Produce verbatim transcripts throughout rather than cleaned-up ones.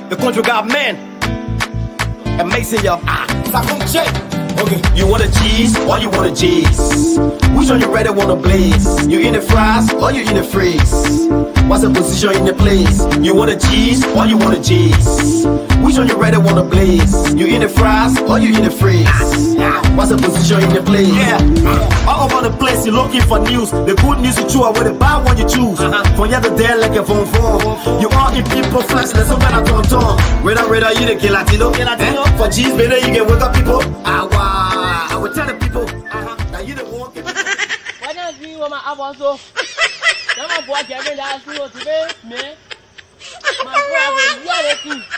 the country got men. Amazing, yo. Ah, check. Okay. You want a cheese or you want a cheese? Which one you rather wanna blaze? You in the fries or you in the freeze? What's the position in the place? You want a cheese or you want a cheese? Which one you rather wanna blaze? You in the fries or you in the freeze? What's the position in the place? Yeah, all over the place you're looking for news. The good news you choose, or the bad one you choose. From here to there like a phone phone. You all in people flash, let's open a ton ton. Rather, rather you the Latino. Eh? For cheese, better you can wake up people. Ah, wow. I will tell the people that you the one. Why don't you want my abonso? Come on, boy, get me that school today, man. My friend will yell at you.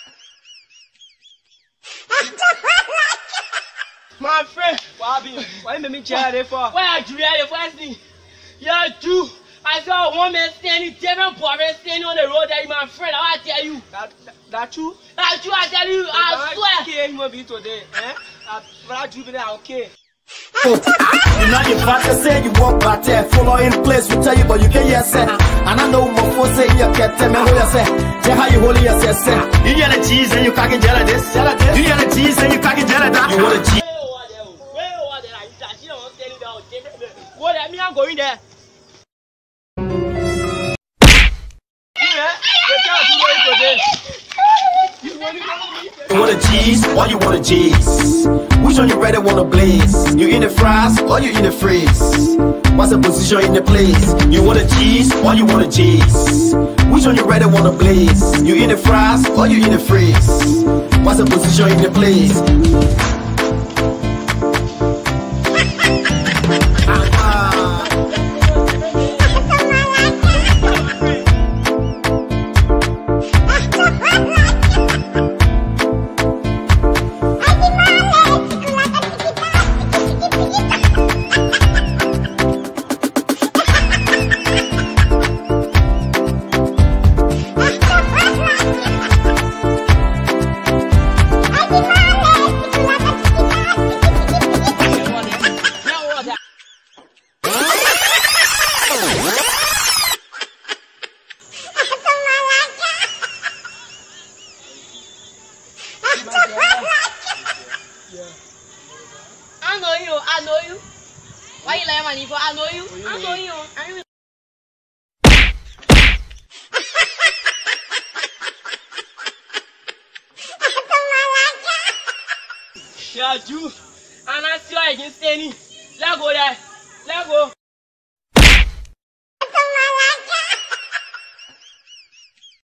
My friend, Why why you make me chair there for? Why are you here first thing? Yeah, you. I saw one man standing, different boy standing on the road there, my friend. I want to tell you. That that true? That's true, I tell you. I swear. Okay, you will be today, eh? But you be there, okay. You know your father say you walk back there, follow in place, we tell you, but you can't hear say. And I know my phone say you can't tell me who you say. Tell how you hold yourself, say. You get the cheese and you can't get jealous this. You get the cheese and you can't get jealous that. You want the cheese. What I mean, I'm going there. You want a cheese or you want a cheese? Which one you rather wanna blaze? You in the fries or you in the freeze? What's the position in the place? You want a cheese or you want a cheese? Which one you rather wanna blaze? You in the fries or you in the freeze? What's the position in the place? I know you, I know you. Why you like money for? I know you, I know you. I know you. Yeah, you. And I see you against any. Let go there. Let go.